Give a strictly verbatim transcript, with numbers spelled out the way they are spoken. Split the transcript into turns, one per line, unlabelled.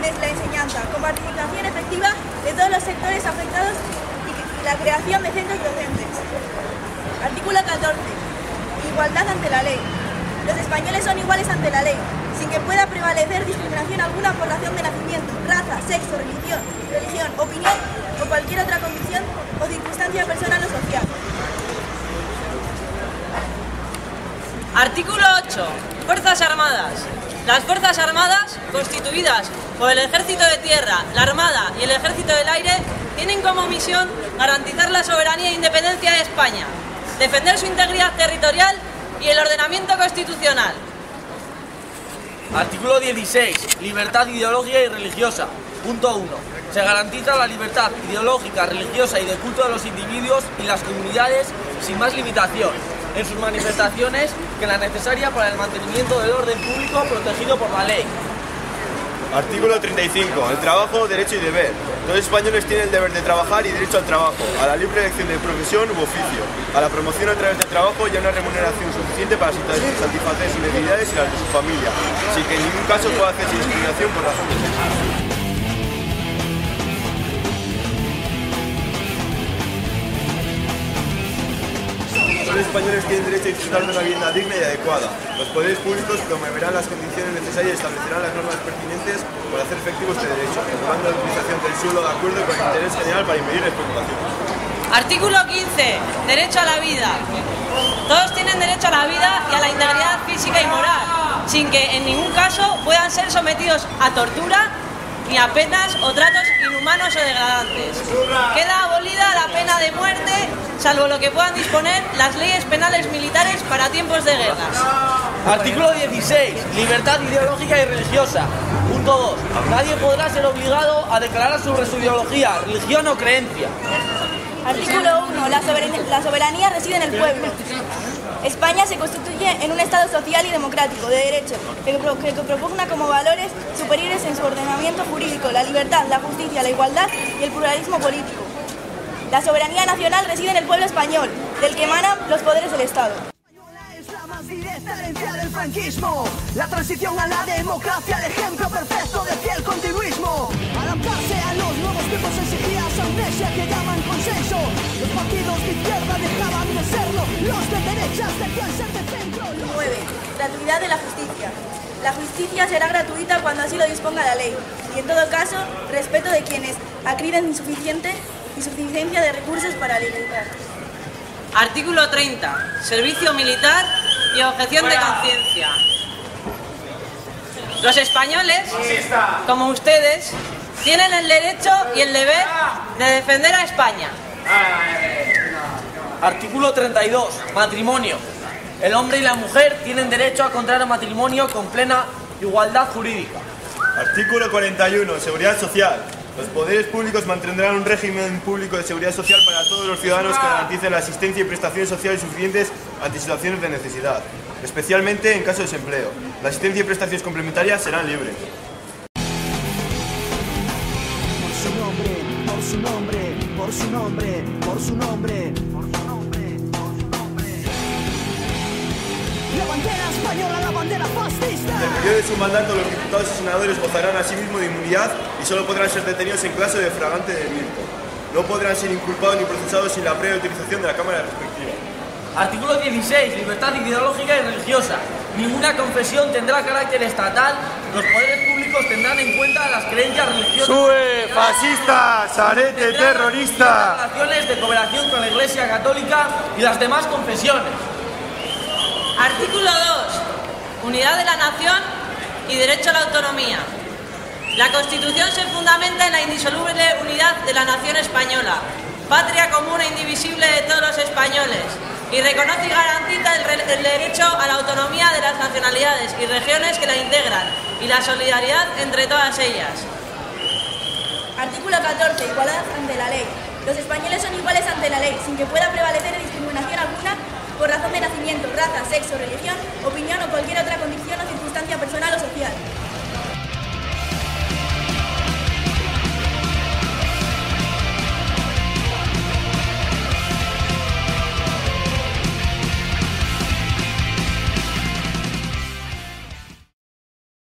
desde la enseñanza, con participación efectiva de todos los sectores afectados y la creación de centros docentes. Artículo catorce. Igualdad ante la ley. Los españoles son iguales ante la ley, sin que pueda prevalecer discriminación alguna por razón de nacimiento, raza, sexo, religión, religión, opinión o cualquier otra condición o circunstancia personal o social.
Artículo ocho. Fuerzas Armadas. Las Fuerzas Armadas, constituidas por el Ejército de Tierra, la Armada y el Ejército del Aire, tienen como misión garantizar la soberanía e independencia de España, defender su integridad territorial y el ordenamiento constitucional.
Artículo dieciséis. Libertad ideológica y religiosa. Punto uno. Se garantiza la libertad ideológica, religiosa y de culto de los individuos y las comunidades sin más limitación en sus manifestaciones que la necesaria para el mantenimiento del orden público protegido por la ley.
Artículo treinta y cinco. El trabajo, derecho y deber. Los españoles tienen el deber de trabajar y derecho al trabajo, a la libre elección de profesión u oficio, a la promoción a través del trabajo y a una remuneración suficiente para satisfacer sus necesidades y las de su familia, sin que en ningún caso pueda hacerse discriminación por razón de sexo. Los españoles tienen derecho a disfrutar de una vivienda digna y adecuada. Los poderes públicos promoverán las condiciones necesarias y establecerán las normas pertinentes para hacer efectivo este derecho, regulando la utilización del suelo de acuerdo con el interés general para impedir la especulación.
Artículo quince. Derecho a la vida. Todos tienen derecho a la vida y a la integridad física y moral, sin que en ningún caso puedan ser sometidos a tortura ni a penas o tratos inhumanos o degradantes. Queda abolida la pena de muerte, salvo lo que puedan disponer las leyes penales militares para tiempos de guerras.
Artículo dieciséis. Libertad ideológica y religiosa. Punto dos. Nadie podrá ser obligado a declarar sobre su ideología, religión o creencia.
Artículo uno. La soberanía, la soberanía reside en el pueblo. España se constituye en un Estado social y democrático, de derecho, que, que, que propugna como valores superiores en su ordenamiento jurídico la libertad, la justicia, la igualdad y el pluralismo político. La soberanía nacional reside en el pueblo español, del que emanan los poderes del Estado.
Es la más directa herencia del franquismo, la transición a la democracia, el ejemplo perfecto de fiel continuismo. Adaptarse a los nuevos tiempos exigía esa amnesia que llaman consenso. Los partidos de izquierda dejaban de serlo, los de derechas decían ser de centro.
nueve. Gratuidad de la justicia. La justicia será gratuita cuando así lo disponga la ley, y en todo caso, respeto de quienes acreden insuficiente insuficiencia de recursos para alimentar.
Artículo treinta. Servicio militar y objeción de conciencia. Los españoles, como ustedes, tienen el derecho y el deber de defender a España.
Artículo treinta y dos. Matrimonio. El hombre y la mujer tienen derecho a contraer matrimonio con plena igualdad jurídica.
Artículo cuarenta y uno. Seguridad social. Los poderes públicos mantendrán un régimen público de seguridad social para todos los ciudadanos que garantice la asistencia y prestaciones sociales suficientes ante situaciones de necesidad, especialmente en caso de desempleo. La asistencia y prestaciones complementarias serán libres.
Por su nombre, por su nombre, por su nombre, por su nombre, por su nombre, por su nombre. La bandera española, la bandera fascista.
En el periodo de su mandato, los diputados y senadores gozarán asimismo de inmunidad y solo podrán ser detenidos en caso de flagrante delito. No podrán ser inculpados ni procesados sin la previa utilización de la Cámara respectiva.
Artículo dieciséis. Libertad ideológica y religiosa. Ninguna confesión tendrá carácter estatal. Los poderes públicos tendrán en cuenta las creencias religiosas.
¡Sube, fascista, sarete terrorista!
Relaciones de cooperación con la Iglesia Católica y las demás confesiones.
Artículo dos. Unidad de la nación y derecho a la autonomía. La Constitución se fundamenta en la indisoluble unidad de la nación española, patria común e indivisible de todos los españoles, y reconoce y garantiza el, el derecho a la autonomía de las nacionalidades y regiones que la integran, y la solidaridad entre todas ellas.
Artículo catorce. Igualdad ante la ley. Los españoles son iguales ante la ley, sin que pueda prevalecer discriminación alguna por razón de nacimiento, raza, sexo, religión, opinión o cualquier otra condición o circunstancia personal o social.